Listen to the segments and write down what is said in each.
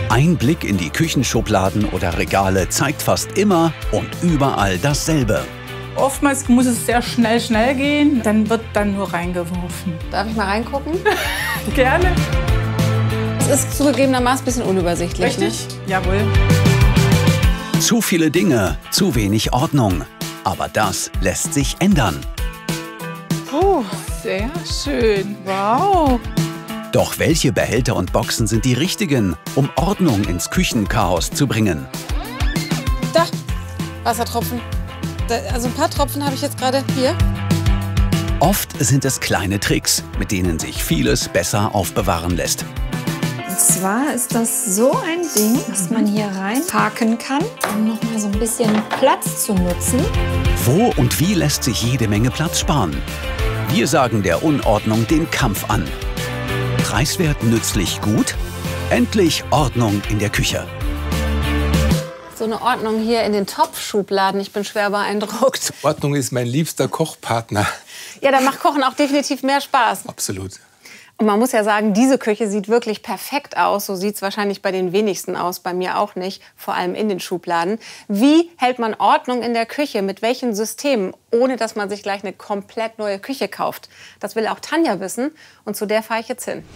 Ein Blick in die Küchenschubladen oder Regale zeigt fast immer und überall dasselbe. Oftmals muss es sehr schnell gehen, dann wird dann nur reingeworfen. Darf ich mal reingucken? Gerne. Es ist zugegebenermaßen ein bisschen unübersichtlich. Richtig? Ne? Jawohl. Zu viele Dinge, zu wenig Ordnung. Aber das lässt sich ändern. Oh, sehr schön. Wow. Doch welche Behälter und Boxen sind die richtigen, um Ordnung ins Küchenchaos zu bringen? Da, Wassertropfen. Also ein paar Tropfen habe ich jetzt gerade hier. Oft sind es kleine Tricks, mit denen sich vieles besser aufbewahren lässt. Und zwar ist das so ein Ding, das man hier reinparken kann, um noch mal so ein bisschen Platz zu nutzen. Wo und wie lässt sich jede Menge Platz sparen? Wir sagen der Unordnung den Kampf an. Preiswert, nützlich, gut? Endlich Ordnung in der Küche. So eine Ordnung hier in den Topfschubladen. Ich bin schwer beeindruckt. Ordnung ist mein liebster Kochpartner. Ja, da macht Kochen auch definitiv mehr Spaß. Absolut. Und man muss ja sagen, diese Küche sieht wirklich perfekt aus. So sieht es wahrscheinlich bei den wenigsten aus, bei mir auch nicht, vor allem in den Schubladen. Wie hält man Ordnung in der Küche? Mit welchen Systemen? Ohne dass man sich gleich eine komplett neue Küche kauft. Das will auch Tanja wissen und zu der fahre ich jetzt hin.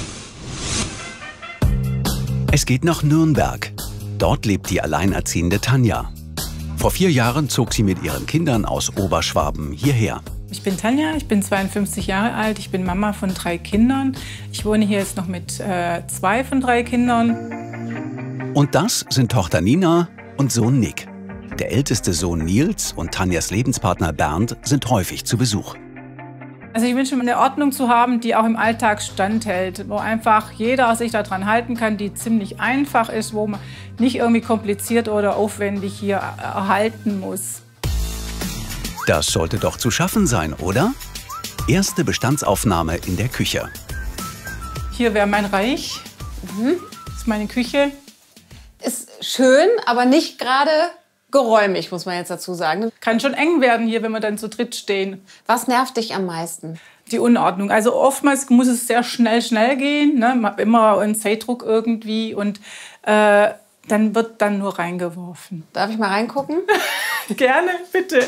Es geht nach Nürnberg. Dort lebt die alleinerziehende Tanja. Vor 4 Jahren zog sie mit ihren Kindern aus Oberschwaben hierher. Ich bin Tanja, ich bin 52 Jahre alt, ich bin Mama von 3 Kindern. Ich wohne hier jetzt noch mit 2 von 3 Kindern. Und das sind Tochter Nina und Sohn Nick. Der älteste Sohn Nils und Tanjas Lebenspartner Bernd sind häufig zu Besuch. Also ich wünsche mir eine Ordnung zu haben, die auch im Alltag standhält, wo einfach jeder sich daran halten kann, die ziemlich einfach ist, wo man nicht irgendwie kompliziert oder aufwendig hier erhalten muss. Das sollte doch zu schaffen sein, oder? Erste Bestandsaufnahme in der Küche. Hier wäre mein Reich. Das ist meine Küche. Ist schön, aber nicht gerade geräumig, muss man jetzt dazu sagen. Kann schon eng werden hier, wenn wir dann zu dritt stehen. Was nervt dich am meisten? Die Unordnung. Also oftmals muss es sehr schnell gehen. Ne? Man hat immer einen Zeitdruck irgendwie und dann wird dann nur reingeworfen. Darf ich mal reingucken? Gerne, bitte.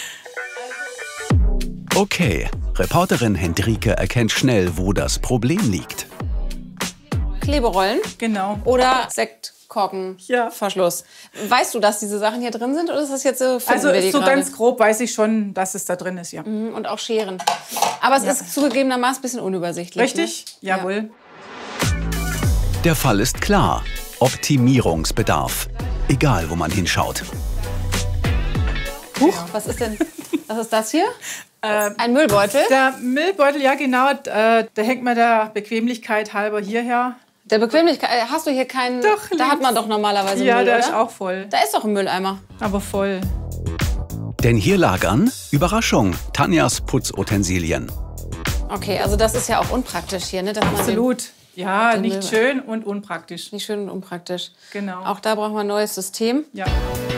Okay, Reporterin Hendrike erkennt schnell, wo das Problem liegt. Kleberollen Genau. oder Sektkorken, Ja. Verschluss. Weißt du, dass diese Sachen hier drin sind oder ist das jetzt so? Also ist so ganz grob weiß ich schon, dass es da drin ist, ja. Und auch Scheren. Aber es ist zugegebenermaßen ein bisschen unübersichtlich. Richtig? Ne? Jawohl. Der Fall ist klar. Optimierungsbedarf. Egal, wo man hinschaut. Huch, was ist denn? Was ist das hier? Ein Müllbeutel? Der Müllbeutel, ja genau, da hängt man der Bequemlichkeit halber hierher. Der Bequemlichkeit, hast du hier keinen? Doch, da hat man doch normalerweise Ja, Müll, der oder? ist auch voll. Da ist doch ein Mülleimer. Aber voll. Denn hier lagern, Überraschung, Tanjas Putzutensilien. Okay, also das ist ja auch unpraktisch hier, ne? Dass man Absolut. Ja, den nicht Müll- schön und unpraktisch. nicht schön und unpraktisch. Genau. Auch da brauchen wir ein neues System. Ja.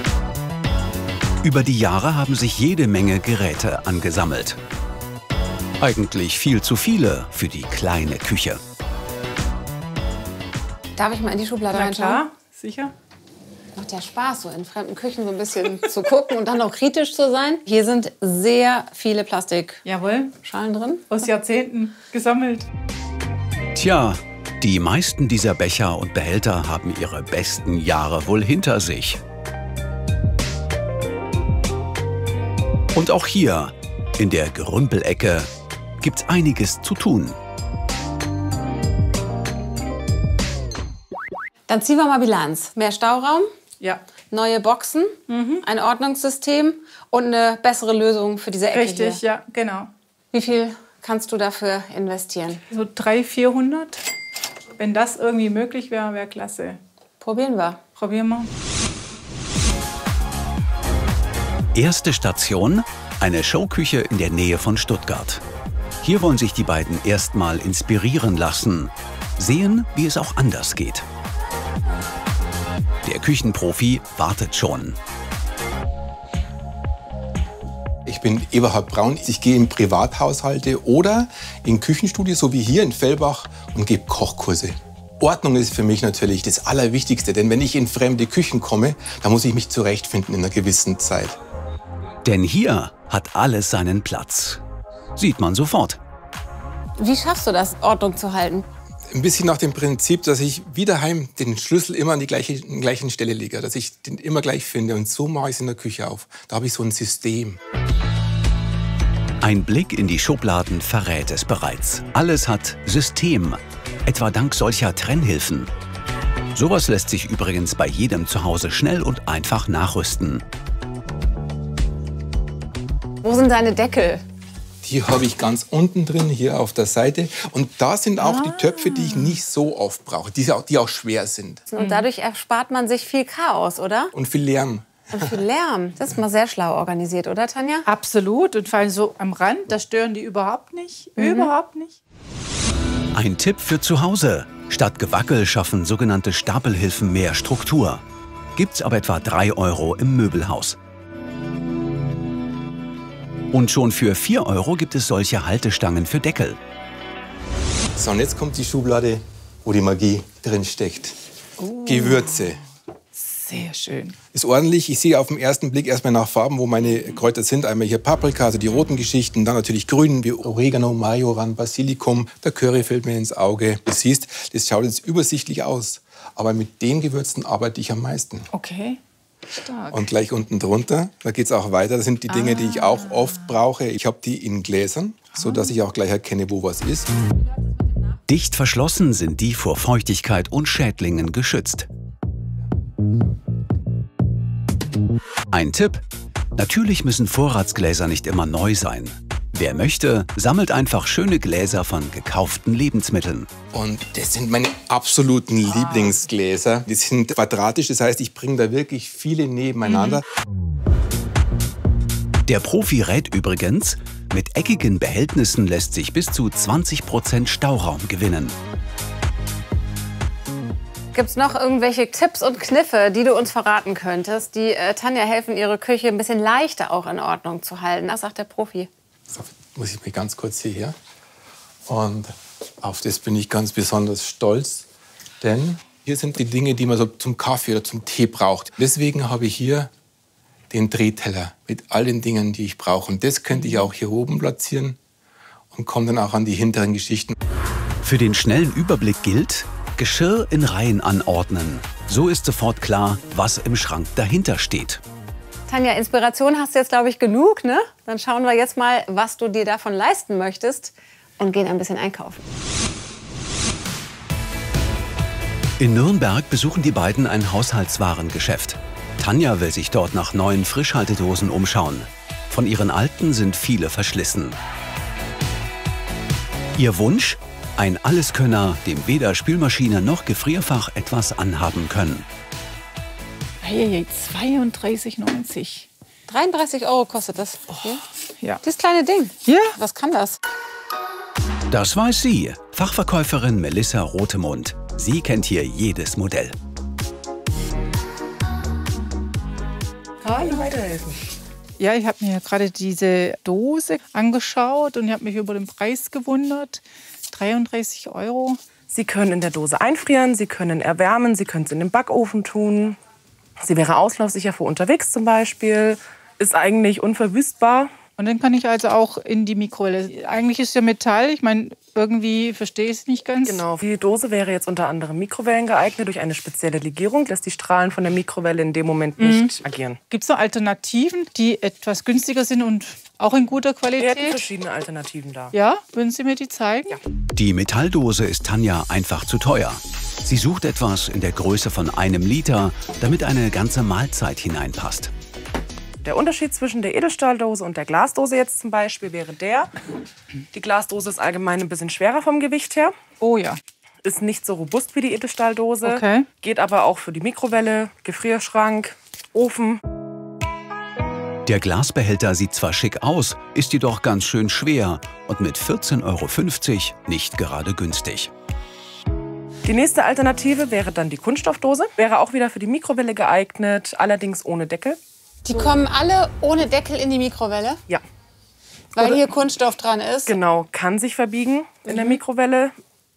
Über die Jahre haben sich jede Menge Geräte angesammelt. Eigentlich viel zu viele für die kleine Küche. Darf ich mal in die Schublade Na reinschauen? klar, sicher. Macht ja Spaß, so in fremden Küchen so ein bisschen zu gucken und dann auch kritisch zu sein. Hier sind sehr viele Plastikschalen Jawohl, drin. aus Jahrzehnten gesammelt. Tja, die meisten dieser Becher und Behälter haben ihre besten Jahre wohl hinter sich. Und auch hier, in der Gerümpelecke, gibt's einiges zu tun. Dann ziehen wir mal Bilanz. Mehr Stauraum, Ja, neue Boxen, ein Ordnungssystem und eine bessere Lösung für diese Ecke richtig, hier. ja, genau. Wie viel kannst du dafür investieren? So 300, 400. Wenn das irgendwie möglich wäre, wäre klasse. Probieren wir. Probieren wir. Erste Station, eine Showküche in der Nähe von Stuttgart. Hier wollen sich die beiden erstmal inspirieren lassen, sehen, wie es auch anders geht. Der Küchenprofi wartet schon. Ich bin Eberhard Braun. Ich gehe in Privathaushalte oder in Küchenstudios, so wie hier in Fellbach, und gebe Kochkurse. Ordnung ist für mich natürlich das Allerwichtigste, denn wenn ich in fremde Küchen komme, dann muss ich mich zurechtfinden in einer gewissen Zeit. Denn hier hat alles seinen Platz. Sieht man sofort. Wie schaffst du das, Ordnung zu halten? Ein bisschen nach dem Prinzip, dass ich wie daheim den Schlüssel immer an die gleichen Stelle lege, dass ich den immer gleich finde. Und so mache ich es in der Küche auf. Da habe ich so ein System. Ein Blick in die Schubladen verrät es bereits. Alles hat System, etwa dank solcher Trennhilfen. Sowas lässt sich übrigens bei jedem zu Hause schnell und einfach nachrüsten. Wo sind deine Deckel? Die habe ich ganz unten drin, hier auf der Seite. Und da sind auch die Töpfe, die ich nicht so oft brauche, die auch schwer sind. Und dadurch erspart man sich viel Chaos, oder? Und viel Lärm. Und viel Lärm. Das ist mal sehr schlau organisiert, oder Tanja? Absolut. Und vor allem so am Rand, da stören die überhaupt nicht. Überhaupt nicht. Ein Tipp für zu Hause. Statt Gewackel schaffen sogenannte Stapelhilfen mehr Struktur. Gibt's aber etwa 3 € im Möbelhaus. Und schon für 4 € gibt es solche Haltestangen für Deckel. So, und jetzt kommt die Schublade, wo die Magie drin steckt. Gewürze. Sehr schön. Ist ordentlich. Ich sehe auf den ersten Blick erstmal nach Farben, wo meine Kräuter sind. Einmal hier Paprika, also die roten Geschichten. Dann natürlich Grün wie Oregano, Majoran, Basilikum. Der Curry fällt mir ins Auge. Du siehst, das schaut jetzt übersichtlich aus. Aber mit den Gewürzen arbeite ich am meisten. Okay. Stark. Und gleich unten drunter, da geht es auch weiter. Das sind die Dinge, die ich auch oft brauche. Ich habe die in Gläsern, sodass ich auch gleich erkenne, wo was ist. Dicht verschlossen sind die vor Feuchtigkeit und Schädlingen geschützt. Ein Tipp: Natürlich müssen Vorratsgläser nicht immer neu sein. Wer möchte, sammelt einfach schöne Gläser von gekauften Lebensmitteln. Und das sind meine absoluten Lieblingsgläser. Die sind quadratisch, das heißt, ich bringe da wirklich viele nebeneinander. Der Profi rät übrigens, mit eckigen Behältnissen lässt sich bis zu 20% Stauraum gewinnen. Gibt es noch irgendwelche Tipps und Kniffe, die du uns verraten könntest, die Tanja helfen, ihre Küche ein bisschen leichter auch in Ordnung zu halten? Das sagt der Profi. So, muss ich mir ganz kurz hierher. Und auf das bin ich ganz besonders stolz, denn hier sind die Dinge, die man so zum Kaffee oder zum Tee braucht. Deswegen habe ich hier den Drehteller mit all den Dingen, die ich brauche. Und das könnte ich auch hier oben platzieren und komme dann auch an die hinteren Geschichten. Für den schnellen Überblick gilt: Geschirr in Reihen anordnen. So ist sofort klar, was im Schrank dahinter steht. Tanja, Inspiration hast du jetzt, glaube ich, genug, ne? Dann schauen wir jetzt mal, was du dir davon leisten möchtest und gehen ein bisschen einkaufen. In Nürnberg besuchen die beiden ein Haushaltswarengeschäft. Tanja will sich dort nach neuen Frischhaltedosen umschauen. Von ihren alten sind viele verschlissen. Ihr Wunsch? Ein Alleskönner, dem weder Spülmaschine noch Gefrierfach etwas anhaben können. Hey, 32,90 €. 33 € kostet das. Hier. Ja. Das kleine Ding. Ja. Was kann das? Das weiß sie, Fachverkäuferin Melissa Rothemund. Sie kennt hier jedes Modell. Kann ich weiterhelfen? Ja, ich habe mir gerade diese Dose angeschaut und ich habe mich über den Preis gewundert. 33 €. Sie können in der Dose einfrieren, Sie können erwärmen, Sie können es in den Backofen tun. Sie wäre auslaufsicher für unterwegs zum Beispiel, ist eigentlich unverwüstbar. Und dann kann ich also auch in die Mikrowelle. Eigentlich ist ja Metall, ich meine, irgendwie verstehe ich es nicht ganz. Genau, die Dose wäre jetzt unter anderem Mikrowellen geeignet durch eine spezielle Legierung, dass die Strahlen von der Mikrowelle in dem Moment nicht agieren. Gibt es noch Alternativen, die etwas günstiger sind und auch in guter Wir hätten Qualität? verschiedene Alternativen da. Ja, würden Sie mir die zeigen? Ja. Die Metalldose ist Tanja einfach zu teuer. Sie sucht etwas in der Größe von 1 Liter, damit eine ganze Mahlzeit hineinpasst. Der Unterschied zwischen der Edelstahldose und der Glasdose jetzt zum Beispiel wäre der: Die Glasdose ist allgemein ein bisschen schwerer vom Gewicht her, Oh ja. ist nicht so robust wie die Edelstahldose, Okay. geht aber auch für die Mikrowelle, Gefrierschrank, Ofen. Der Glasbehälter sieht zwar schick aus, ist jedoch ganz schön schwer und mit 14,50 € nicht gerade günstig. Die nächste Alternative wäre dann die Kunststoffdose. Wäre auch wieder für die Mikrowelle geeignet, allerdings ohne Deckel. Die kommen alle ohne Deckel in die Mikrowelle, Ja, weil hier Kunststoff dran ist. genau, kann sich verbiegen in der Mikrowelle.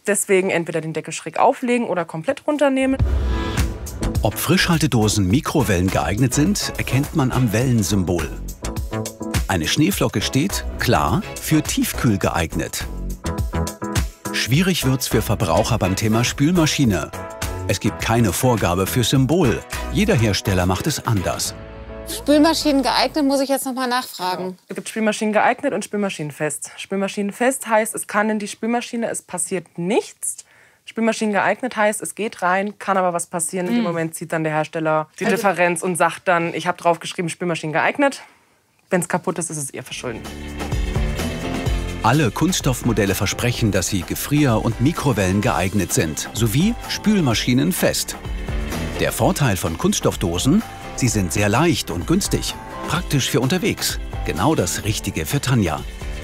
Deswegen entweder den Deckel schräg auflegen oder komplett runternehmen. Ob Frischhaltedosen Mikrowellen geeignet sind, erkennt man am Wellensymbol. Eine Schneeflocke steht, klar, für tiefkühl geeignet. Schwierig wird's für Verbraucher beim Thema Spülmaschine. Es gibt keine Vorgabe für Symbol. Jeder Hersteller macht es anders. Spülmaschinen geeignet, muss ich jetzt noch mal nachfragen. Es gibt Spülmaschinen geeignet und Spülmaschinen fest. Spülmaschinen fest heißt, es kann in die Spülmaschine, es passiert nichts. Spülmaschinen geeignet heißt, es geht rein, kann aber was passieren. In dem Moment zieht dann der Hersteller die Differenz und sagt dann, ich habe drauf geschrieben, Spülmaschinen geeignet. Wenn es kaputt ist, ist es ihr Verschulden. Alle Kunststoffmodelle versprechen, dass sie Gefrier- und Mikrowellen geeignet sind, sowie Spülmaschinen fest. Der Vorteil von Kunststoffdosen: sie sind sehr leicht und günstig, praktisch für unterwegs. Genau das Richtige für Tanja.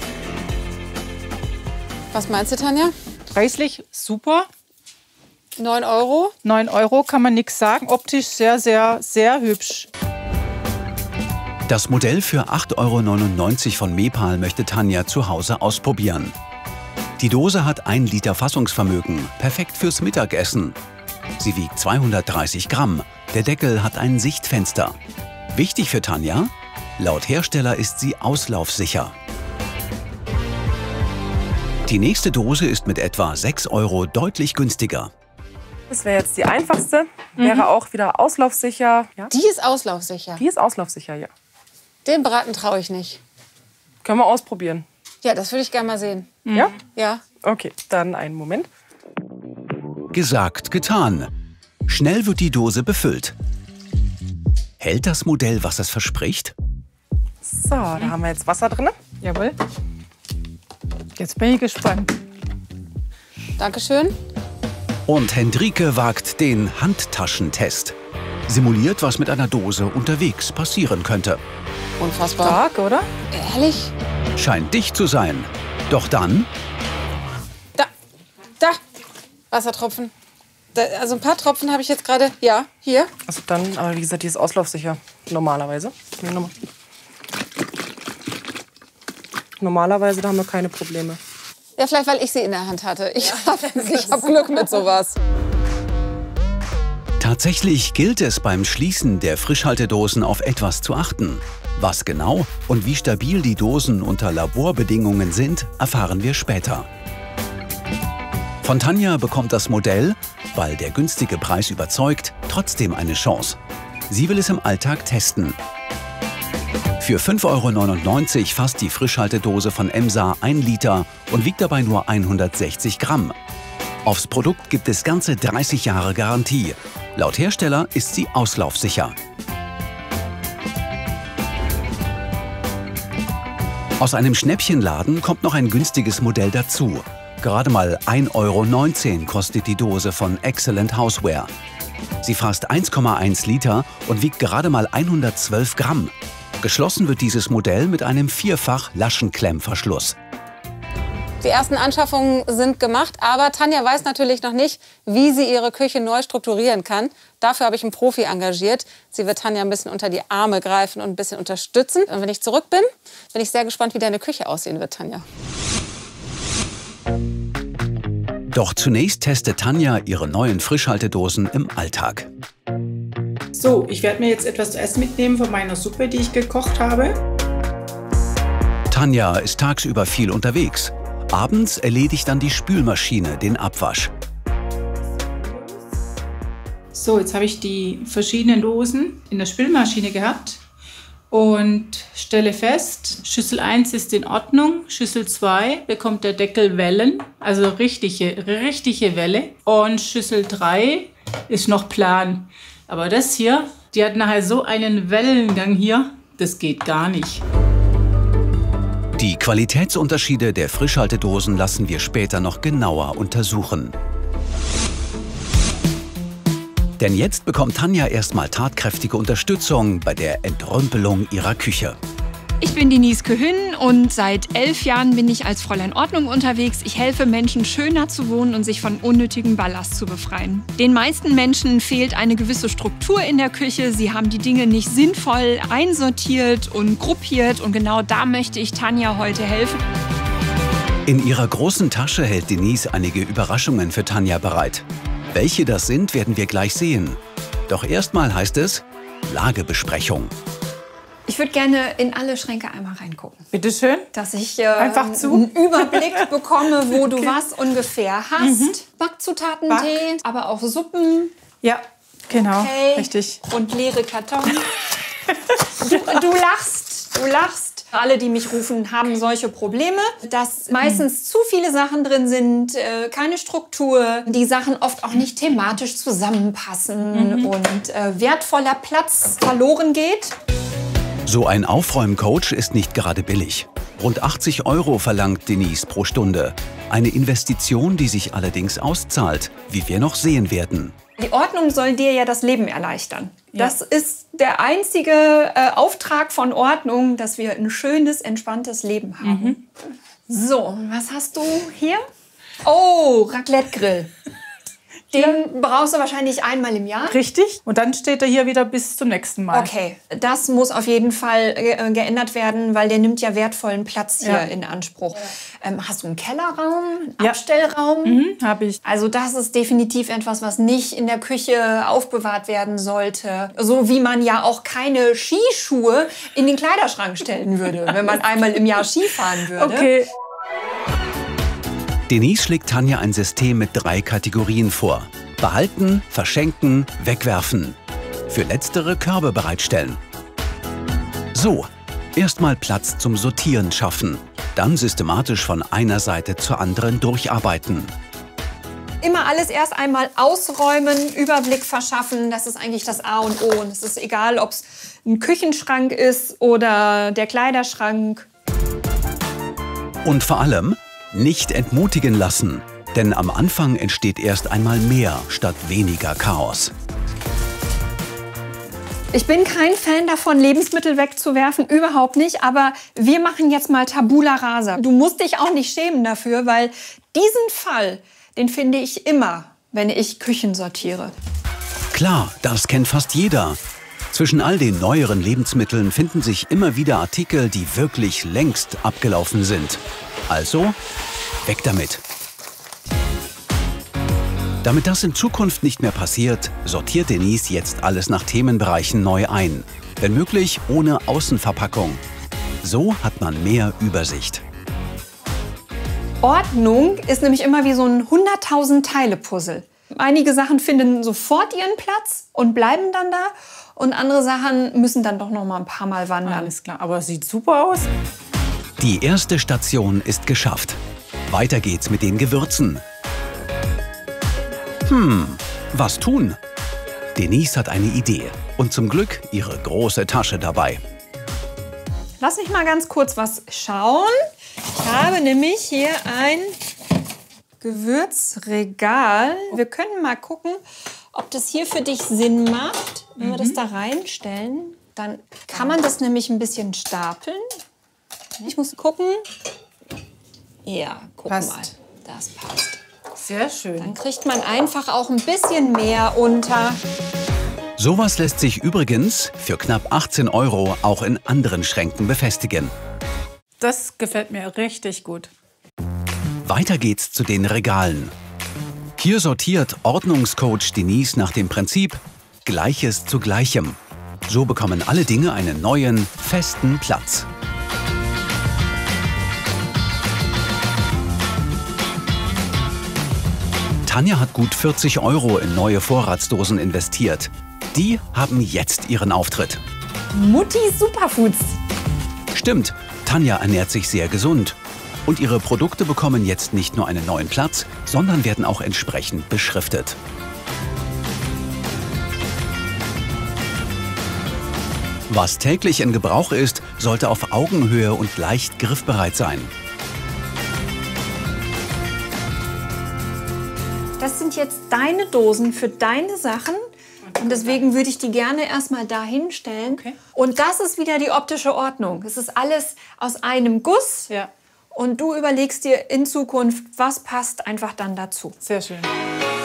Was meinst du, Tanja? Preislich super. 9 Euro? 9 Euro kann man nichts sagen. Optisch sehr, sehr, sehr hübsch. Das Modell für 8,99 € von Mepal möchte Tanja zu Hause ausprobieren. Die Dose hat 1 Liter Fassungsvermögen, perfekt fürs Mittagessen. Sie wiegt 230 Gramm. Der Deckel hat ein Sichtfenster. Wichtig für Tanja: laut Hersteller ist sie auslaufsicher. Die nächste Dose ist mit etwa 6 € deutlich günstiger. Das wäre jetzt die einfachste, wäre auch wieder auslaufsicher. Ja? Die ist auslaufsicher. Die ist auslaufsicher, ja. Den Braten traue ich nicht. Können wir ausprobieren. Ja, das würde ich gerne mal sehen. Ja? Ja. Okay, dann einen Moment. Gesagt, getan. Schnell wird die Dose befüllt. Hält das Modell, was es verspricht? So, da haben wir jetzt Wasser drin. Jawohl. Jetzt bin ich gespannt. Dankeschön. Und Hendrike wagt den Handtaschentest. Simuliert, was mit einer Dose unterwegs passieren könnte. Unfassbar. Stark, oder? Ehrlich? Scheint dicht zu sein. Doch dann, Da. Wassertropfen. Also ein paar Tropfen habe ich jetzt gerade. Ja, hier. Also dann, aber wie gesagt, die ist auslaufsicher. Normalerweise. Normalerweise, da haben wir keine Probleme. Ja, vielleicht, weil ich sie in der Hand hatte. Ich hab Glück mit sowas. tatsächlich gilt es beim Schließen der Frischhaltedosen auf etwas zu achten. Was genau und wie stabil die Dosen unter Laborbedingungen sind, erfahren wir später. Von Tanja bekommt das Modell, weil der günstige Preis überzeugt, trotzdem eine Chance. Sie will es im Alltag testen. Für 5,99 € fasst die Frischhaltedose von Emsa 1 Liter und wiegt dabei nur 160 Gramm. Aufs Produkt gibt es ganze 30 Jahre Garantie. Laut Hersteller ist sie auslaufsicher. Aus einem Schnäppchenladen kommt noch ein günstiges Modell dazu. Gerade mal 1,19 € kostet die Dose von Excellent Houseware. Sie fasst 1,1 Liter und wiegt gerade mal 112 Gramm. Geschlossen wird dieses Modell mit einem Vierfach-Laschenklemmverschluss. Die ersten Anschaffungen sind gemacht, aber Tanja weiß natürlich noch nicht, wie sie ihre Küche neu strukturieren kann. Dafür habe ich einen Profi engagiert. Sie wird Tanja ein bisschen unter die Arme greifen und ein bisschen unterstützen. Und wenn ich zurück bin, bin ich sehr gespannt, wie deine Küche aussehen wird, Tanja. Doch zunächst testet Tanja ihre neuen Frischhaltedosen im Alltag. So, ich werde mir jetzt etwas zu essen mitnehmen von meiner Suppe, die ich gekocht habe. Tanja ist tagsüber viel unterwegs. Abends erledigt dann die Spülmaschine den Abwasch. So, jetzt habe ich die verschiedenen Dosen in der Spülmaschine gehabt und stelle fest, Schüssel 1 ist in Ordnung, Schüssel 2 bekommt der Deckel Wellen, also richtige Welle, und Schüssel 3 ist noch plan. Aber das hier, die hat nachher so einen Wellengang hier, das geht gar nicht. Die Qualitätsunterschiede der Frischhaltedosen lassen wir später noch genauer untersuchen. Denn jetzt bekommt Tanja erstmal tatkräftige Unterstützung bei der Entrümpelung ihrer Küche. Ich bin Denise Köhün und seit 11 Jahren bin ich als Fräulein Ordnung unterwegs. Ich helfe Menschen, schöner zu wohnen und sich von unnötigem Ballast zu befreien. Den meisten Menschen fehlt eine gewisse Struktur in der Küche. Sie haben die Dinge nicht sinnvoll einsortiert und gruppiert. Und genau da möchte ich Tanja heute helfen. In ihrer großen Tasche hält Denise einige Überraschungen für Tanja bereit. Welche das sind, werden wir gleich sehen. Doch erstmal heißt es Lagebesprechung. Ich würde gerne in alle Schränke einmal reingucken. Bitte schön. Dass ich Einfach einen Überblick bekomme, wo du was ungefähr hast. Backzutaten, Tee, aber auch Suppen. Ja, genau, Okay. richtig. Und leere Kartons. Du lachst. Alle, die mich rufen, haben solche Probleme, dass meistens zu viele Sachen drin sind, keine Struktur, die Sachen oft auch nicht thematisch zusammenpassen und wertvoller Platz verloren geht. So ein Aufräumcoach ist nicht gerade billig. Rund 80 € verlangt Denise pro Stunde. Eine Investition, die sich allerdings auszahlt, wie wir noch sehen werden. Die Ordnung soll dir ja das Leben erleichtern. Das ist der einzige Auftrag von Ordnung, dass wir ein schönes, entspanntes Leben haben. So, was hast du hier? Oh, Raclette-Grill. Den brauchst du wahrscheinlich einmal im Jahr. Richtig. Und dann steht er hier wieder bis zum nächsten Mal. Okay, das muss auf jeden Fall geändert werden, weil der nimmt ja wertvollen Platz hier in Anspruch. Hast du einen Kellerraum, einen Abstellraum? Habe ich. Also das ist definitiv etwas, was nicht in der Küche aufbewahrt werden sollte. So wie man ja auch keine Skischuhe in den Kleiderschrank stellen würde, wenn man einmal im Jahr Ski fahren würde. Okay. Denise schlägt Tanja ein System mit 3 Kategorien vor. Behalten, verschenken, wegwerfen. Für letztere Körbe bereitstellen. So, erstmal Platz zum Sortieren schaffen. Dann systematisch von einer Seite zur anderen durcharbeiten. Immer alles erst einmal ausräumen, Überblick verschaffen, das ist eigentlich das A und O. Und es ist egal, ob es ein Küchenschrank ist oder der Kleiderschrank. Und vor allem nicht entmutigen lassen, denn am Anfang entsteht erst einmal mehr statt weniger Chaos. Ich bin kein Fan davon, Lebensmittel wegzuwerfen, überhaupt nicht. Aber wir machen jetzt mal Tabula Rasa. Du musst dich auch nicht schämen dafür, weil diesen Fall, den finde ich immer, wenn ich Küchen sortiere. Klar, das kennt fast jeder. Zwischen all den neueren Lebensmitteln finden sich immer wieder Artikel, die wirklich längst abgelaufen sind. Also, weg damit. Damit das in Zukunft nicht mehr passiert, sortiert Denise jetzt alles nach Themenbereichen neu ein. Wenn möglich ohne Außenverpackung. So hat man mehr Übersicht. Ordnung ist nämlich immer wie so ein 100.000 Teile-Puzzle. Einige Sachen finden sofort ihren Platz und bleiben dann da. Und andere Sachen müssen dann doch noch mal ein paar Mal wandern. Alles klar, aber es sieht super aus. Die erste Station ist geschafft. Weiter geht's mit den Gewürzen. Was tun? Denise hat eine Idee und zum Glück ihre große Tasche dabei. Lass mich mal ganz kurz was schauen. Ich habe nämlich hier ein Gewürzregal. Wir können mal gucken, ob das hier für dich Sinn macht. Wenn wir das da reinstellen, dann kann man das nämlich ein bisschen stapeln. Ich muss gucken. Ja, guck Passt. mal. Das passt. Sehr schön. Dann kriegt man einfach auch ein bisschen mehr unter. Sowas lässt sich übrigens für knapp 18 € auch in anderen Schränken befestigen. Das gefällt mir richtig gut. Weiter geht's zu den Regalen. Hier sortiert Ordnungscoach Denise nach dem Prinzip Gleiches zu Gleichem. So bekommen alle Dinge einen neuen, festen Platz. Tanja hat gut 40 € in neue Vorratsdosen investiert. Die haben jetzt ihren Auftritt. Mutti Superfoods. Stimmt, Tanja ernährt sich sehr gesund. Und ihre Produkte bekommen jetzt nicht nur einen neuen Platz, sondern werden auch entsprechend beschriftet. Was täglich in Gebrauch ist, sollte auf Augenhöhe und leicht griffbereit sein. Das sind jetzt deine Dosen für deine Sachen. Und deswegen würde ich die gerne erstmal da hinstellen. Okay. Und das ist wieder die optische Ordnung. Es ist alles aus einem Guss. Ja, Und du überlegst dir in Zukunft, was passt einfach dann dazu. sehr schön.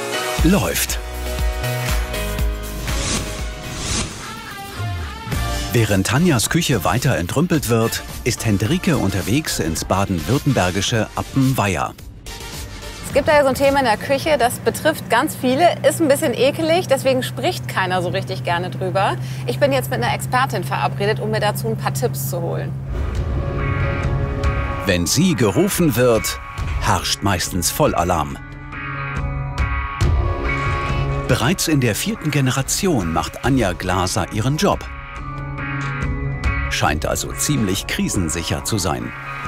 Läuft. Während Tanjas Küche weiter entrümpelt wird, ist Hendrike unterwegs ins baden-württembergische Appenweier. Es gibt da ja so ein Thema in der Küche, das betrifft ganz viele, ist ein bisschen ekelig, deswegen spricht keiner so richtig gerne drüber. Ich bin jetzt mit einer Expertin verabredet, um mir dazu ein paar Tipps zu holen. Wenn sie gerufen wird, herrscht meistens Vollalarm. Bereits in der 4. Generation macht Anja Glaser ihren Job. Scheint also ziemlich krisensicher zu sein.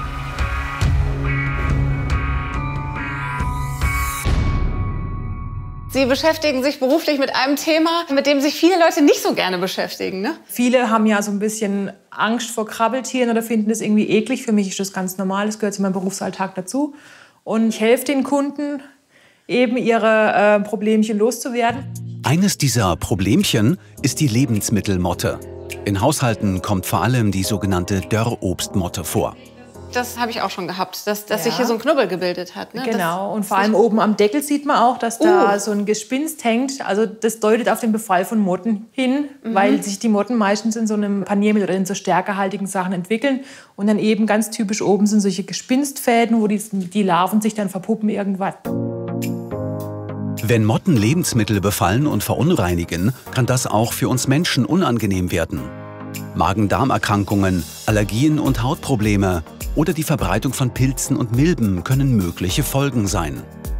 Sie beschäftigen sich beruflich mit einem Thema, mit dem sich viele Leute nicht so gerne beschäftigen, ne? Viele haben ja so ein bisschen Angst vor Krabbeltieren oder finden das irgendwie eklig. Für mich ist das ganz normal, das gehört zu meinem Berufsalltag dazu. Und ich helfe den Kunden, eben ihre Problemchen loszuwerden. Eines dieser Problemchen ist die Lebensmittelmotte. In Haushalten kommt vor allem die sogenannte Dörrobstmotte vor. Das habe ich auch schon gehabt, dass sich hier so ein Knubbel gebildet hat. Ne? Genau, und vor allem oben am Deckel sieht man auch, dass da so ein Gespinst hängt. Also das deutet auf den Befall von Motten hin, weil sich die Motten meistens in so einem Paniermehl oder in so stärkehaltigen Sachen entwickeln. Und dann eben ganz typisch oben sind solche Gespinstfäden, wo die Larven sich dann verpuppen irgendwann. Wenn Motten Lebensmittel befallen und verunreinigen, kann das auch für uns Menschen unangenehm werden. Magen-Darm-Erkrankungen, Allergien und Hautprobleme oder die Verbreitung von Pilzen und Milben können mögliche Folgen sein.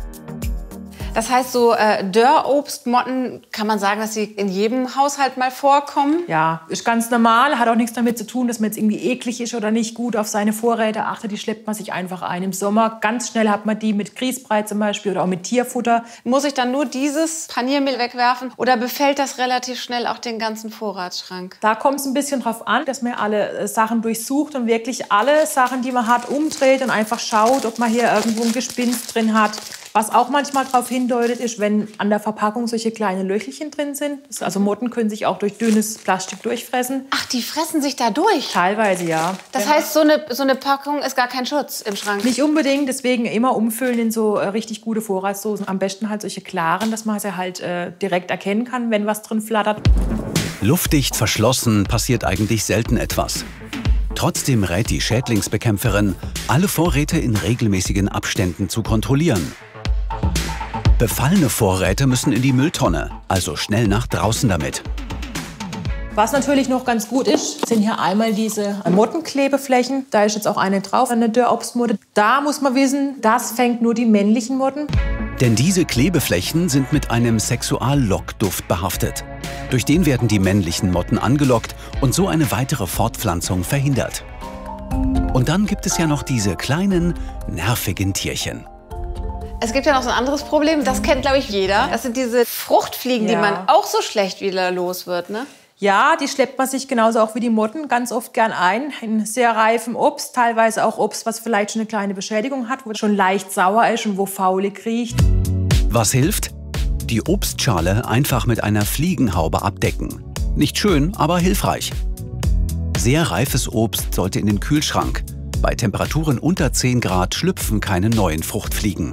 Das heißt, so Dörrobstmotten, kann man sagen, dass sie in jedem Haushalt mal vorkommen? Ja, ist ganz normal, hat auch nichts damit zu tun, dass man jetzt irgendwie eklig ist oder nicht gut auf seine Vorräte achtet. Die schleppt man sich einfach ein. Im Sommer ganz schnell hat man die mit Grießbrei zum Beispiel oder auch mit Tierfutter. Muss ich dann nur dieses Paniermehl wegwerfen oder befällt das relativ schnell auch den ganzen Vorratsschrank? Da kommt es ein bisschen drauf an, dass man alle Sachen durchsucht und wirklich alle Sachen, die man hat, umdreht und einfach schaut, ob man hier irgendwo ein Gespinst drin hat. Was auch manchmal darauf hindeutet, ist, wenn an der Verpackung solche kleine Löchelchen drin sind. Also Motten können sich auch durch dünnes Plastik durchfressen. Ach, die fressen sich da durch? Teilweise, ja. Das heißt, so eine Packung ist gar kein Schutz im Schrank? Nicht unbedingt, deswegen immer umfüllen in so richtig gute Vorratsdosen. Am besten halt solche klaren, dass man sie halt direkt erkennen kann, wenn was drin flattert. Luftdicht verschlossen passiert eigentlich selten etwas. Trotzdem rät die Schädlingsbekämpferin, alle Vorräte in regelmäßigen Abständen zu kontrollieren. Befallene Vorräte müssen in die Mülltonne, also schnell nach draußen damit. Was natürlich noch ganz gut ist, sind hier einmal diese Mottenklebeflächen. Da ist jetzt auch eine drauf, eine Dörrobstmotte. Da muss man wissen, das fängt nur die männlichen Motten. Denn diese Klebeflächen sind mit einem Sexuallockduft behaftet. Durch den werden die männlichen Motten angelockt und so eine weitere Fortpflanzung verhindert. Und dann gibt es ja noch diese kleinen, nervigen Tierchen. Es gibt ja noch so ein anderes Problem, das kennt, glaube ich, jeder. Das sind diese Fruchtfliegen, die man auch so schlecht wieder los wird, ne? Ja, die schleppt man sich genauso auch wie die Motten ganz oft gern ein. In sehr reifem Obst, teilweise auch Obst, was vielleicht schon eine kleine Beschädigung hat, wo schon leicht sauer ist und wo faulig riecht. Was hilft? Die Obstschale einfach mit einer Fliegenhaube abdecken. Nicht schön, aber hilfreich. Sehr reifes Obst sollte in den Kühlschrank. Bei Temperaturen unter 10 Grad schlüpfen keine neuen Fruchtfliegen.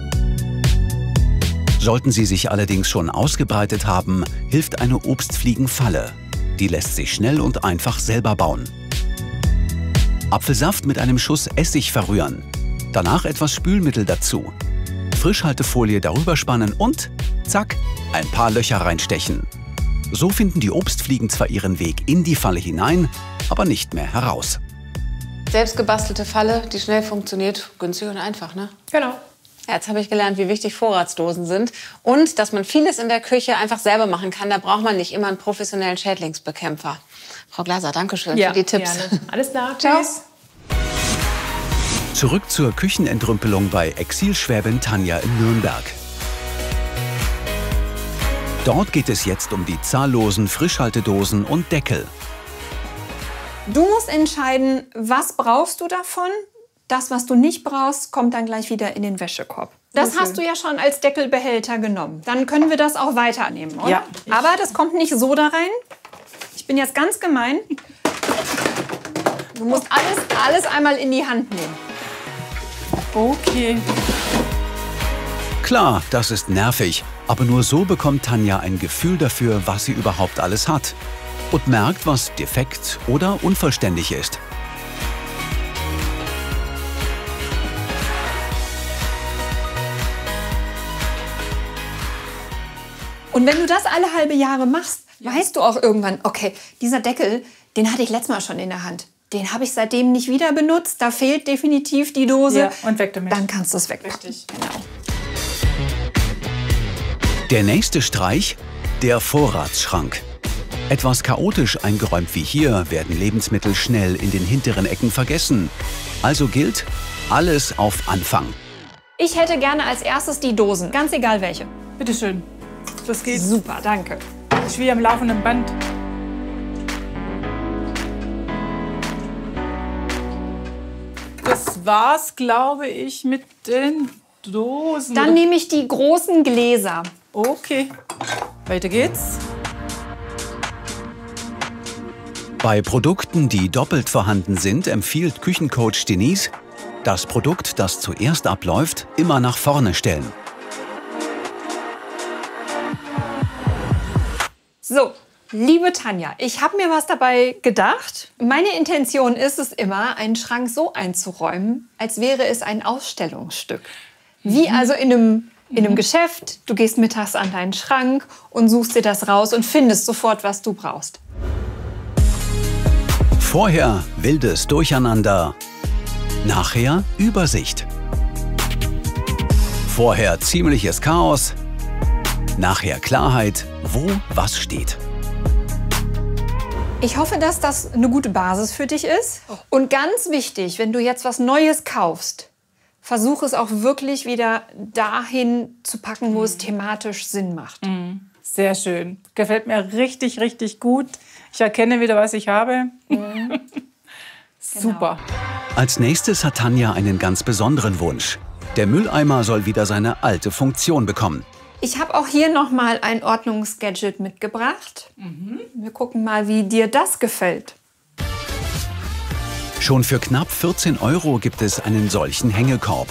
Sollten sie sich allerdings schon ausgebreitet haben, hilft eine Obstfliegenfalle. Die lässt sich schnell und einfach selber bauen. Apfelsaft mit einem Schuss Essig verrühren. Danach etwas Spülmittel dazu. Frischhaltefolie darüber spannen und zack, ein paar Löcher reinstechen. So finden die Obstfliegen zwar ihren Weg in die Falle hinein, aber nicht mehr heraus. Selbstgebastelte Falle, die schnell funktioniert, günstig und einfach, ne? Genau. Ja, jetzt habe ich gelernt, wie wichtig Vorratsdosen sind und dass man vieles in der Küche einfach selber machen kann. Da braucht man nicht immer einen professionellen Schädlingsbekämpfer. Frau Glaser, danke schön für die Tipps. Gerne. Alles klar, Tschüss. Zurück zur Küchenentrümpelung bei Exilschwäbin Tanja in Nürnberg. Dort geht es jetzt um die zahllosen Frischhaltedosen und Deckel. Du musst entscheiden, was brauchst du davon. Das, was du nicht brauchst, kommt dann gleich wieder in den Wäschekorb. Das hast du ja schon als Deckelbehälter genommen. Dann können wir das auch weiternehmen, oder? Ja. Aber das kommt nicht so da rein. Ich bin jetzt ganz gemein. Du musst alles einmal in die Hand nehmen. Okay. Klar, das ist nervig, aber nur so bekommt Tanja ein Gefühl dafür, was sie überhaupt alles hat. und merkt, was defekt oder unvollständig ist. Und wenn du das alle halbe Jahre machst, weißt du auch irgendwann, okay, dieser Deckel, den hatte ich letztes Mal schon in der Hand. Den habe ich seitdem nicht wieder benutzt. Da fehlt definitiv die Dose. Ja, und weg damit. Dann kannst du es wegpacken. Richtig. Genau. Der nächste Streich, der Vorratsschrank. Etwas chaotisch eingeräumt wie hier werden Lebensmittel schnell in den hinteren Ecken vergessen. Also gilt, alles auf Anfang. Ich hätte gerne als erstes die Dosen, ganz egal welche. Bitte schön. Das geht. Super, danke. Ist wie am laufenden Band. Das war's, glaube ich, mit den Dosen. Dann nehme ich die großen Gläser. Okay. Weiter geht's. Bei Produkten, die doppelt vorhanden sind, empfiehlt Küchencoach Denise, das Produkt, das zuerst abläuft, immer nach vorne stellen. So, liebe Tanja, ich habe mir was dabei gedacht. Meine Intention ist es immer, einen Schrank so einzuräumen, als wäre es ein Ausstellungsstück. Wie also in einem Geschäft. Du gehst mittags an deinen Schrank und suchst dir das raus und findest sofort, was du brauchst. Vorher wildes Durcheinander, nachher Übersicht. Vorher ziemliches Chaos, nachher Klarheit, wo was steht. Ich hoffe, dass das eine gute Basis für dich ist. Und ganz wichtig, wenn du jetzt was Neues kaufst, versuch es auch wirklich wieder dahin zu packen, wo es thematisch Sinn macht. Sehr schön. Gefällt mir richtig, richtig gut. Ich erkenne wieder, was ich habe. Super. Als nächstes hat Tanja einen ganz besonderen Wunsch. Der Mülleimer soll wieder seine alte Funktion bekommen. Ich habe auch hier noch mal ein Ordnungsgadget mitgebracht. Wir gucken mal, wie dir das gefällt. Schon für knapp 14 € gibt es einen solchen Hängekorb.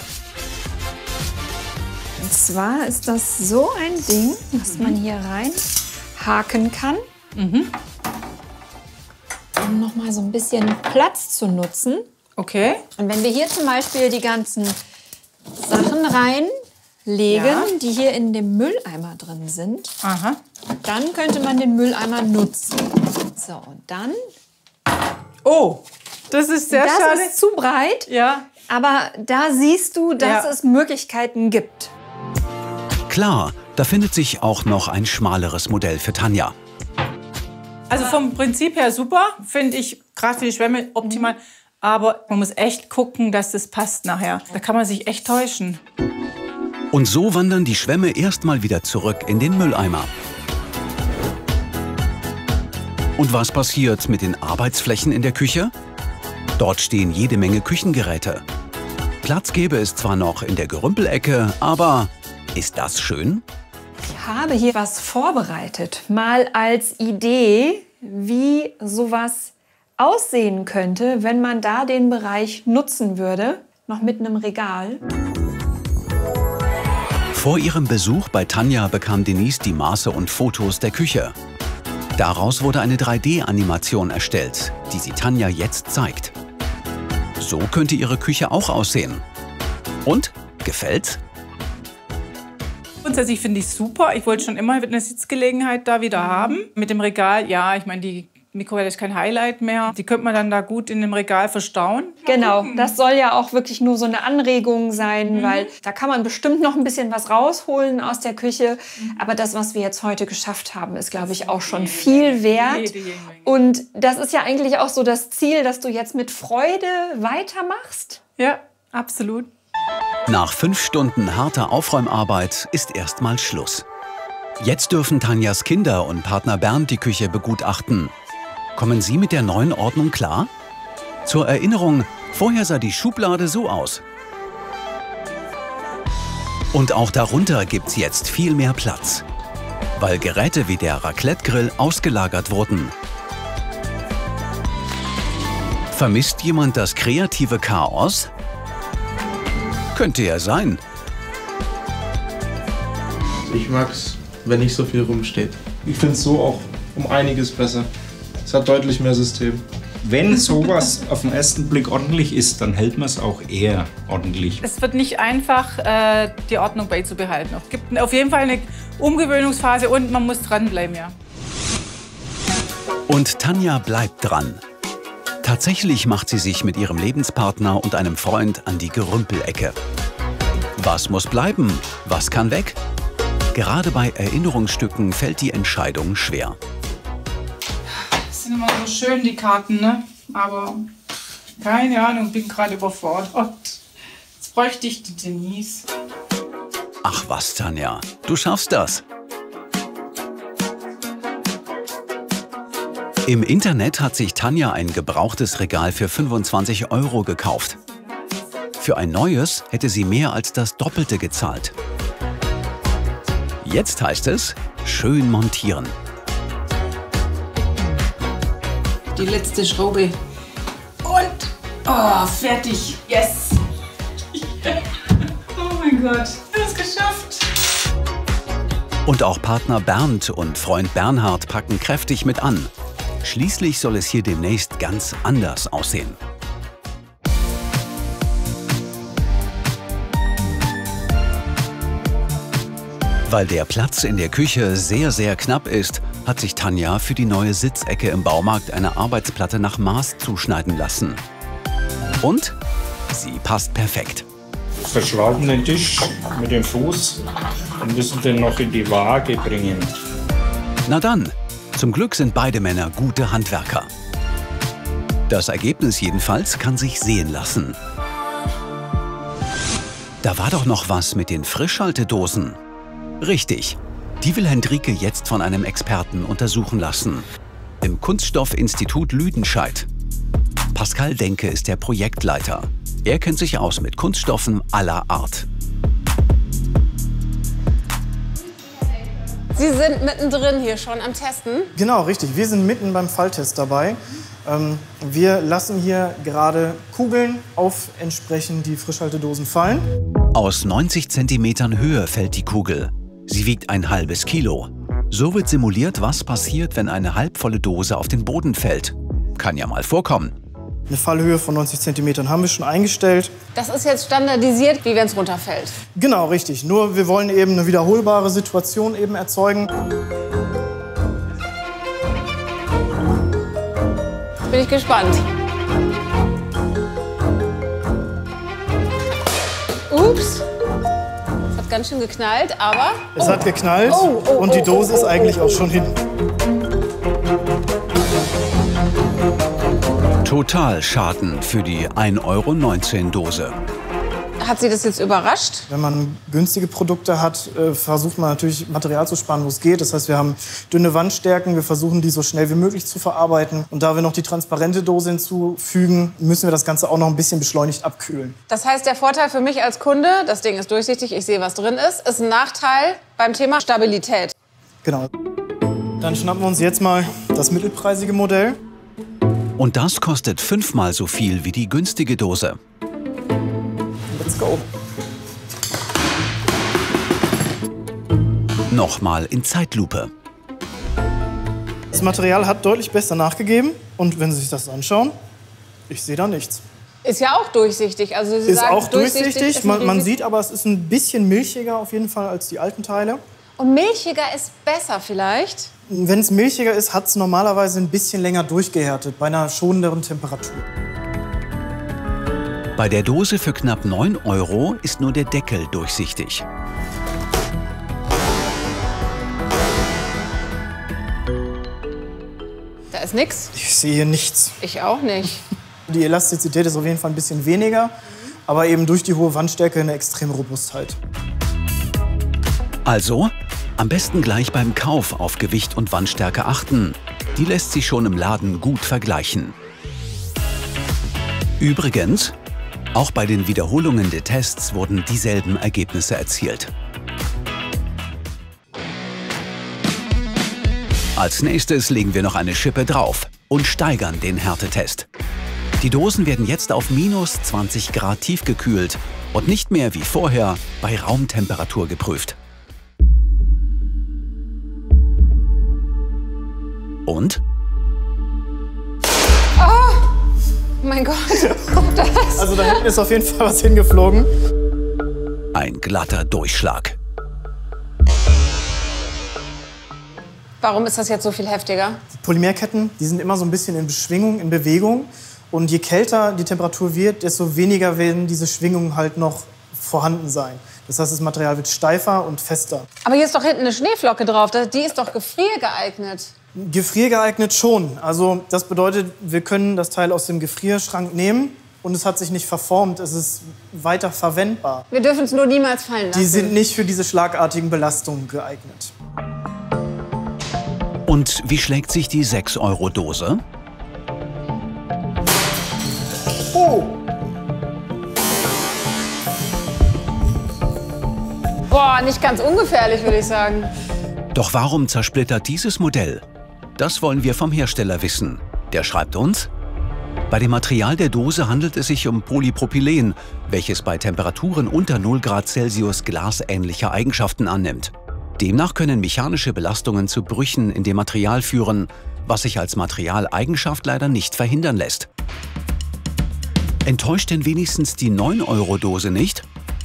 Und zwar ist das so ein Ding, das man hier rein haken kann, um noch mal so ein bisschen Platz zu nutzen. Okay. Und wenn wir hier zum Beispiel die ganzen Sachen reinlegen, die hier in dem Mülleimer drin sind, Aha. dann könnte man den Mülleimer nutzen. So, und dann... Oh, das ist sehr schade. Das ist zu breit, Ja. aber da siehst du, dass es Möglichkeiten gibt. Klar, da findet sich auch noch ein schmaleres Modell für Tanja. Also vom Prinzip her super, finde ich, gerade für die Schwämme optimal. Aber man muss echt gucken, dass das passt nachher. Da kann man sich echt täuschen. Und so wandern die Schwämme erstmal wieder zurück in den Mülleimer. Und was passiert mit den Arbeitsflächen in der Küche? Dort stehen jede Menge Küchengeräte. Platz gäbe es zwar noch in der Gerümpelecke, aber ist das schön? Ich habe hier was vorbereitet, mal als Idee, wie sowas aussehen könnte, wenn man da den Bereich nutzen würde, noch mit einem Regal. Vor ihrem Besuch bei Tanja bekam Denise die Maße und Fotos der Küche. Daraus wurde eine 3D-Animation erstellt, die sie Tanja jetzt zeigt. So könnte ihre Küche auch aussehen. Und? Gefällt's? Grundsätzlich finde ich super. Ich wollte schon immer eine Sitzgelegenheit da wieder haben. Mit dem Regal, ja, ich meine, die Mikrowelle ist kein Highlight mehr. Die könnte man dann da gut in dem Regal verstauen. Genau, das soll ja auch wirklich nur so eine Anregung sein, weil da kann man bestimmt noch ein bisschen was rausholen aus der Küche. Aber das, was wir jetzt heute geschafft haben, ist, glaube ich, auch schon viel wert. Und das ist ja eigentlich auch so das Ziel, dass du jetzt mit Freude weitermachst. Ja, absolut. Nach 5 Stunden harter Aufräumarbeit ist erstmal Schluss. Jetzt dürfen Tanjas Kinder und Partner Bernd die Küche begutachten. Kommen Sie mit der neuen Ordnung klar? Zur Erinnerung, vorher sah die Schublade so aus. Und auch darunter gibt's jetzt viel mehr Platz, weil Geräte wie der Raclette-Grill ausgelagert wurden. Vermisst jemand das kreative Chaos? Könnte ja sein. Ich mag's, wenn nicht so viel rumsteht. Ich finde es so auch um einiges besser. Es hat deutlich mehr System. Wenn sowas auf den ersten Blick ordentlich ist, dann hält man es auch eher ordentlich. Es wird nicht einfach, die Ordnung beizubehalten. Es gibt auf jeden Fall eine Umgewöhnungsphase und man muss dranbleiben, ja. Und Tanja bleibt dran. Tatsächlich macht sie sich mit ihrem Lebenspartner und einem Freund an die Gerümpelecke. Was muss bleiben? Was kann weg? Gerade bei Erinnerungsstücken fällt die Entscheidung schwer. Das sind immer so schön, die Karten, ne? Aber keine Ahnung, bin gerade überfordert. Jetzt bräuchte ich die Denise. Ach was, Tanja, du schaffst das. Im Internet hat sich Tanja ein gebrauchtes Regal für 25 € gekauft. Für ein neues hätte sie mehr als das Doppelte gezahlt. Jetzt heißt es, schön montieren. Die letzte Schraube. Und, oh, fertig. Yes. Oh mein Gott, wir haben es geschafft. Und auch Partner Bernd und Freund Bernhard packen kräftig mit an. Schließlich soll es hier demnächst ganz anders aussehen. Weil der Platz in der Küche sehr, sehr knapp ist, hat sich Tanja für die neue Sitzecke im Baumarkt eine Arbeitsplatte nach Maß zuschneiden lassen. Und sie passt perfekt. Verschrauben den Tisch mit dem Fuß und müssen den noch in die Waage bringen. Na dann, zum Glück sind beide Männer gute Handwerker. Das Ergebnis jedenfalls kann sich sehen lassen. Da war doch noch was mit den Frischhaltedosen. Richtig, die will Hendrike jetzt von einem Experten untersuchen lassen. Im Kunststoffinstitut Lüdenscheid. Pascal Denke ist der Projektleiter. Er kennt sich aus mit Kunststoffen aller Art. Sie sind mittendrin hier schon am Testen? Genau, richtig. Wir sind mitten beim Falltest dabei. Wir lassen hier gerade Kugeln auf entsprechend die Frischhaltedosen fallen. Aus 90 cm Höhe fällt die Kugel. Sie wiegt ein halbes Kilo. So wird simuliert, was passiert, wenn eine halbvolle Dose auf den Boden fällt. Kann ja mal vorkommen. Eine Fallhöhe von 90 cm haben wir schon eingestellt. Das ist jetzt standardisiert, wie wenn es runterfällt. Genau, richtig. Nur wir wollen eben eine wiederholbare Situation eben erzeugen. Bin ich gespannt. Ups. Es hat ganz schön geknallt, aber... Es hat geknallt und die Dose ist eigentlich auch schon hinten. Totalschaden für die 1,19 € Dose. Hat Sie das jetzt überrascht? Wenn man günstige Produkte hat, versucht man natürlich Material zu sparen, wo es geht. Das heißt, wir haben dünne Wandstärken, wir versuchen die so schnell wie möglich zu verarbeiten. Und da wir noch die transparente Dose hinzufügen, müssen wir das Ganze auch noch ein bisschen beschleunigt abkühlen. Das heißt, der Vorteil für mich als Kunde, das Ding ist durchsichtig, ich sehe, was drin ist ein Nachteil beim Thema Stabilität. Genau. Dann schnappen wir uns jetzt mal das mittelpreisige Modell. Und das kostet 5-mal so viel wie die günstige Dose. Let's go. Nochmal in Zeitlupe. Das Material hat deutlich besser nachgegeben. Und wenn Sie sich das anschauen, ich sehe da nichts. Ist ja auch durchsichtig. Also Sie ist sagen, auch durchsichtig. Ist man sieht aber, es ist ein bisschen milchiger auf jeden Fall als die alten Teile. Und milchiger ist besser vielleicht? Wenn es milchiger ist, hat es normalerweise ein bisschen länger durchgehärtet, bei einer schonenderen Temperatur. Bei der Dose für knapp 9 € ist nur der Deckel durchsichtig. Da ist nichts. Ich sehe hier nichts. Ich auch nicht. Die Elastizität ist auf jeden Fall ein bisschen weniger, aber eben durch die hohe Wandstärke eine extreme Robustheit. Also, am besten gleich beim Kauf auf Gewicht und Wandstärke achten. Die lässt sich schon im Laden gut vergleichen. Übrigens, auch bei den Wiederholungen der Tests wurden dieselben Ergebnisse erzielt. Als nächstes legen wir noch eine Schippe drauf und steigern den Härtetest. Die Dosen werden jetzt auf minus 20 Grad tiefgekühlt und nicht mehr wie vorher bei Raumtemperatur geprüft. Und? mein Gott. Also da hinten ist auf jeden Fall was hingeflogen. Ein glatter Durchschlag. Warum ist das jetzt so viel heftiger? Die Polymerketten, die sind immer so ein bisschen in Beschwingung, in Bewegung. Und je kälter die Temperatur wird, desto weniger werden diese Schwingungen halt noch vorhanden sein. Das heißt, das Material wird steifer und fester. Aber hier ist doch hinten eine Schneeflocke drauf. Die ist doch gefriergeeignet. Gefriergeeignet schon. Also das bedeutet, wir können das Teil aus dem Gefrierschrank nehmen und es hat sich nicht verformt. Es ist weiter verwendbar. Wir dürfen es nur niemals fallen lassen. Die sind nicht für diese schlagartigen Belastungen geeignet. Und wie schlägt sich die 6-Euro-Dose? Oh! Boah, nicht ganz ungefährlich, würde ich sagen. Doch warum zersplittert dieses Modell? Das wollen wir vom Hersteller wissen. Der schreibt uns: Bei dem Material der Dose handelt es sich um Polypropylen, welches bei Temperaturen unter 0 Grad Celsius glasähnliche Eigenschaften annimmt. Demnach können mechanische Belastungen zu Brüchen in dem Material führen, was sich als Materialeigenschaft leider nicht verhindern lässt. Enttäuscht denn wenigstens die 9-Euro-Dose nicht?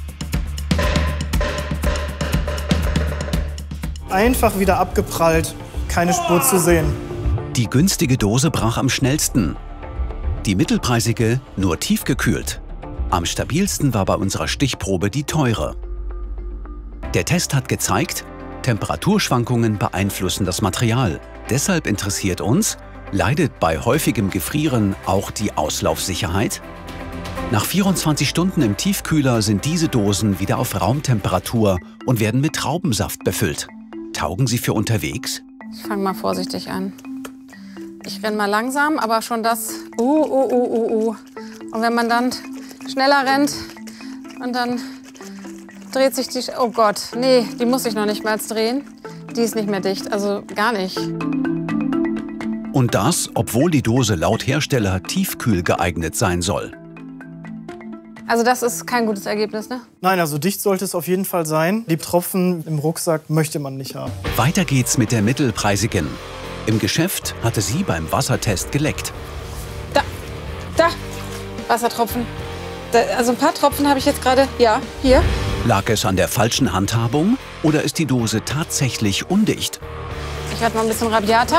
Einfach wieder abgeprallt, keine Spur zu sehen. Die günstige Dose brach am schnellsten. Die mittelpreisige nur tiefgekühlt. Am stabilsten war bei unserer Stichprobe die teure. Der Test hat gezeigt, Temperaturschwankungen beeinflussen das Material. Deshalb interessiert uns, leidet bei häufigem Gefrieren auch die Auslaufsicherheit? Nach 24 Stunden im Tiefkühler sind diese Dosen wieder auf Raumtemperatur und werden mit Traubensaft befüllt. Taugen sie für unterwegs? Ich fange mal vorsichtig an. Ich renne mal langsam, aber schon das. Und wenn man dann schneller rennt und dann dreht sich die... Oh Gott, nee, die muss ich noch nicht mal drehen. Die ist nicht mehr dicht, also gar nicht. Und das, obwohl die Dose laut Hersteller tiefkühl geeignet sein soll. Also das ist kein gutes Ergebnis, ne? Nein, also dicht sollte es auf jeden Fall sein. Die Tropfen im Rucksack möchte man nicht haben. Weiter geht's mit der mittelpreisigen. Im Geschäft hatte sie beim Wassertest geleckt. Da, Wassertropfen. Also ein paar Tropfen habe ich jetzt gerade, ja, hier. Lag es an der falschen Handhabung oder ist die Dose tatsächlich undicht? Ich werde mal ein bisschen rabiater.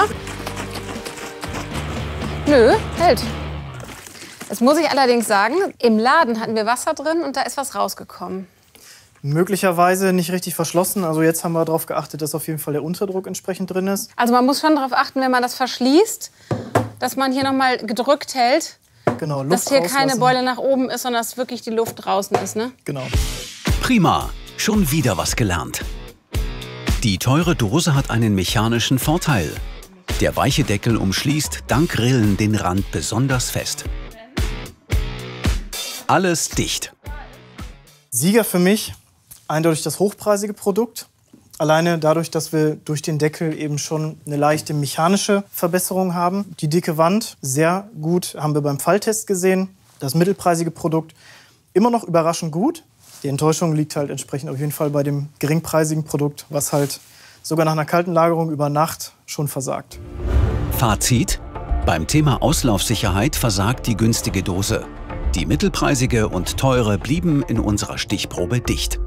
Nö, hält. Das muss ich allerdings sagen, im Laden hatten wir Wasser drin und da ist was rausgekommen. Möglicherweise nicht richtig verschlossen. Also jetzt haben wir darauf geachtet, dass auf jeden Fall der Unterdruck entsprechend drin ist. Also man muss schon darauf achten, wenn man das verschließt, dass man hier noch mal gedrückt hält. Genau, Luft dass hier rauslassen. keine Beule nach oben ist, sondern dass wirklich die Luft draußen ist, ne? Genau. Prima, schon wieder was gelernt. Die teure Dose hat einen mechanischen Vorteil. Der weiche Deckel umschließt dank Rillen den Rand besonders fest. Alles dicht. Sieger für mich eindeutig das hochpreisige Produkt. Alleine dadurch, dass wir durch den Deckel eben schon eine leichte mechanische Verbesserung haben. Die dicke Wand, sehr gut, haben wir beim Falltest gesehen. Das mittelpreisige Produkt immer noch überraschend gut. Die Enttäuschung liegt halt entsprechend auf jeden Fall bei dem geringpreisigen Produkt, was halt sogar nach einer kalten Lagerung über Nacht schon versagt. Fazit: Beim Thema Auslaufsicherheit versagt die günstige Dose. Die mittelpreisige und teure blieben in unserer Stichprobe dicht.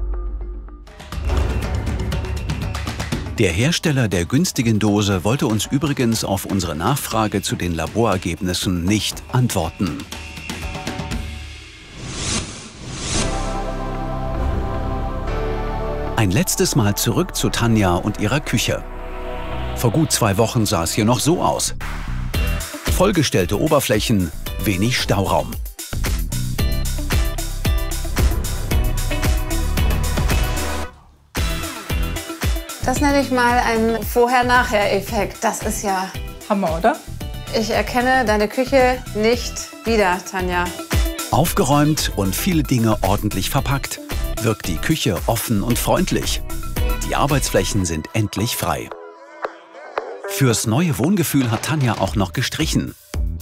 Der Hersteller der günstigen Dose wollte uns übrigens auf unsere Nachfrage zu den Laborergebnissen nicht antworten. Ein letztes Mal zurück zu Tanja und ihrer Küche. Vor gut 2 Wochen sah es hier noch so aus. Vollgestellte Oberflächen, wenig Stauraum. Das nenne ich mal einen Vorher-Nachher-Effekt. Das ist ja... Hammer, oder? Ich erkenne deine Küche nicht wieder, Tanja. Aufgeräumt und viele Dinge ordentlich verpackt, wirkt die Küche offen und freundlich. Die Arbeitsflächen sind endlich frei. Fürs neue Wohngefühl hat Tanja auch noch gestrichen.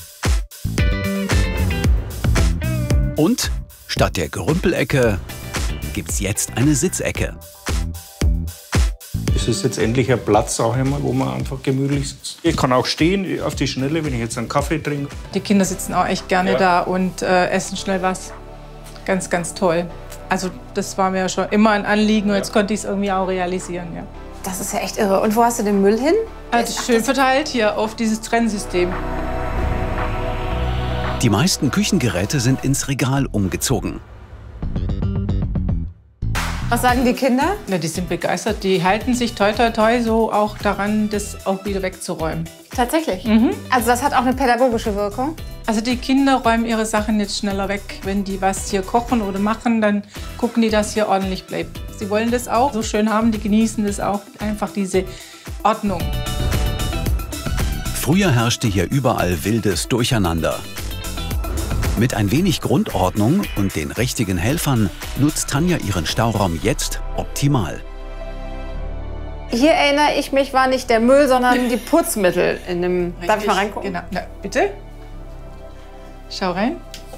Und statt der Gerümpelecke gibt's jetzt eine Sitzecke. Es ist jetzt endlich ein Platz auch immer, wo man einfach gemütlich sitzt. Ich kann auch stehen auf die Schnelle, wenn ich jetzt einen Kaffee trinke. Die Kinder sitzen auch echt gerne da und essen schnell was. Ganz, ganz toll. Also das war mir schon immer ein Anliegen und jetzt konnte ich es irgendwie auch realisieren. Ja. Das ist ja echt irre. Und wo hast du den Müll hin? Also schön verteilt hier auf dieses Trennsystem. Die meisten Küchengeräte sind ins Regal umgezogen. Was sagen die Kinder? Ja, die sind begeistert. Die halten sich toi toi toi so auch daran, das auch wieder wegzuräumen. Tatsächlich? Also das hat auch eine pädagogische Wirkung? Also die Kinder räumen ihre Sachen jetzt schneller weg. Wenn die was hier kochen oder machen, dann gucken die, dass hier ordentlich bleibt. Sie wollen das auch so schön haben, die genießen das auch, einfach diese Ordnung. Früher herrschte hier überall wildes Durcheinander. Mit ein wenig Grundordnung und den richtigen Helfern nutzt Tanja ihren Stauraum jetzt optimal. Hier erinnere ich mich, war nicht der Müll, sondern die Putzmittel in dem... Darf ich mal reingucken? Genau. Na, bitte. Schau rein.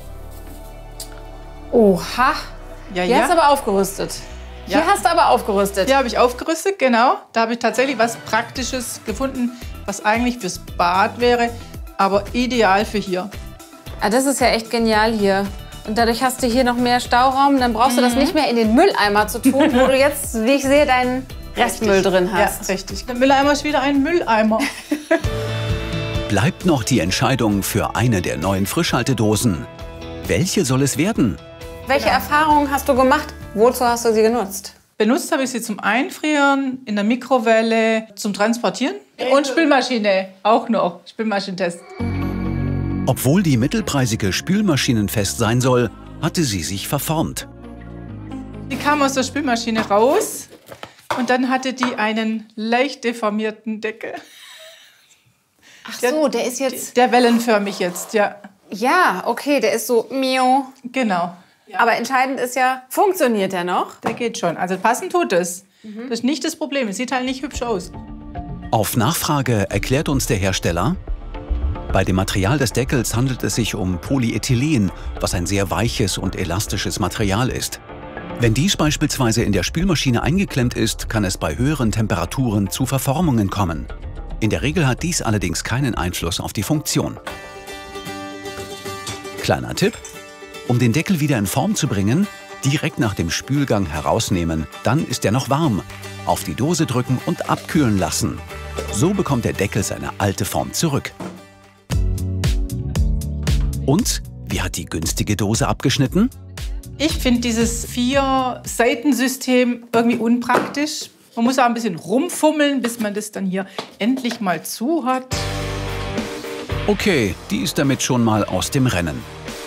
Oha. Ja, Hier hast du aber aufgerüstet. Ja. Hier hast du aber aufgerüstet. Hier habe ich aufgerüstet, genau. Da habe ich tatsächlich was Praktisches gefunden, was eigentlich fürs Bad wäre, aber ideal für hier. Ah, das ist ja echt genial hier. Und dadurch hast du hier noch mehr Stauraum. Dann brauchst du das nicht mehr in den Mülleimer zu tun, wo du jetzt, wie ich sehe, deinen Restmüll drin hast. Ja, richtig. Der Mülleimer ist wieder ein Mülleimer. Bleibt noch die Entscheidung für eine der neuen Frischhaltedosen. Welche soll es werden? Welche Erfahrungen hast du gemacht? Wozu hast du sie genutzt? Benutzt habe ich sie zum Einfrieren, in der Mikrowelle, zum Transportieren und Spülmaschine auch noch. Spülmaschinentest. Obwohl die mittelpreisige Spülmaschinenfest sein soll, hatte sie sich verformt. Die kam aus der Spülmaschine raus und dann hatte die einen leicht deformierten Deckel. Ach so, der ist jetzt... Der wellenförmig jetzt, ja. Ja, okay, der ist so miau. Genau. Aber entscheidend ist ja, funktioniert der noch? Der geht schon. Also passend tut es. Das ist nicht das Problem. Es sieht halt nicht hübsch aus. Auf Nachfrage erklärt uns der Hersteller: Bei dem Material des Deckels handelt es sich um Polyethylen, was ein sehr weiches und elastisches Material ist. Wenn dies beispielsweise in der Spülmaschine eingeklemmt ist, kann es bei höheren Temperaturen zu Verformungen kommen. In der Regel hat dies allerdings keinen Einfluss auf die Funktion. Kleiner Tipp: Um den Deckel wieder in Form zu bringen, direkt nach dem Spülgang herausnehmen, dann ist er noch warm. Auf die Dose drücken und abkühlen lassen. So bekommt der Deckel seine alte Form zurück. Und wie hat die günstige Dose abgeschnitten? Ich finde dieses 4-Seiten-System irgendwie unpraktisch. Man muss auch ein bisschen rumfummeln, bis man das dann hier endlich mal zu hat. Okay, die ist damit schon mal aus dem Rennen.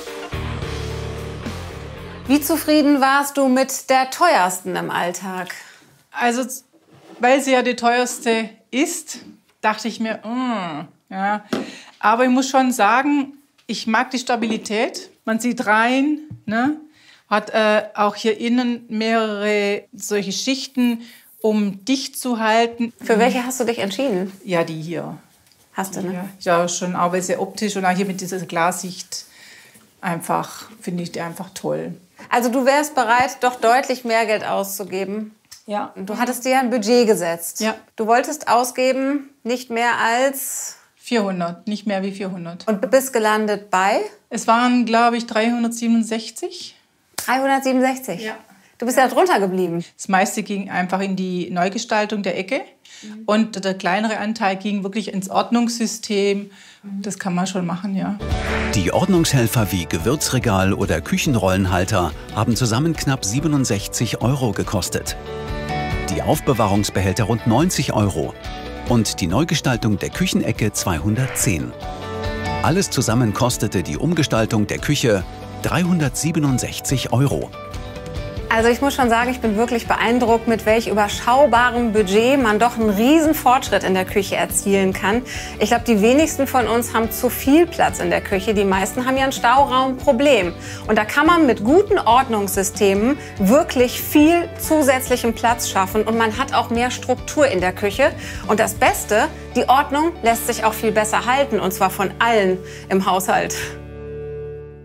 Wie zufrieden warst du mit der teuersten im Alltag? Also, weil sie ja die teuerste ist, dachte ich mir, ja. Aber ich muss schon sagen, ich mag die Stabilität. Man sieht rein, ne? Hat auch hier innen mehrere solche Schichten, um dicht zu halten. Für welche hast du dich entschieden? Ja, die hier. Hast du, ne? Ja, schon auch weil sie optisch und auch hier mit dieser Glassicht einfach, finde ich die einfach toll. Also du wärst bereit, doch deutlich mehr Geld auszugeben? Ja. Du hattest dir ein Budget gesetzt. Ja. Du wolltest ausgeben, nicht mehr als... 400, nicht mehr wie 400. Und du bist gelandet bei? Es waren, glaube ich, 367. 367? Ja. Du bist ja drunter geblieben. Das meiste ging einfach in die Neugestaltung der Ecke. Und der kleinere Anteil ging wirklich ins Ordnungssystem. Das kann man schon machen, ja. Die Ordnungshelfer wie Gewürzregal oder Küchenrollenhalter haben zusammen knapp 67 € gekostet. Die Aufbewahrungsbehälter rund 90 € und die Neugestaltung der Küchenecke 210. Alles zusammen kostete die Umgestaltung der Küche 367 €. Also ich muss schon sagen, ich bin wirklich beeindruckt, mit welch überschaubarem Budget man doch einen riesen Fortschritt in der Küche erzielen kann. Ich glaube, die wenigsten von uns haben zu viel Platz in der Küche. Die meisten haben ja ein Stauraumproblem. Und da kann man mit guten Ordnungssystemen wirklich viel zusätzlichen Platz schaffen. Und man hat auch mehr Struktur in der Küche. Und das Beste, die Ordnung lässt sich auch viel besser halten. Und zwar von allen im Haushalt.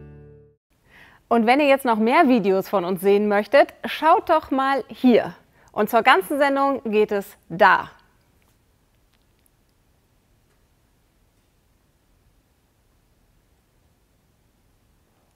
Und wenn ihr jetzt noch mehr Videos von uns sehen möchtet, schaut doch mal hier. Und zur ganzen Sendung geht es da.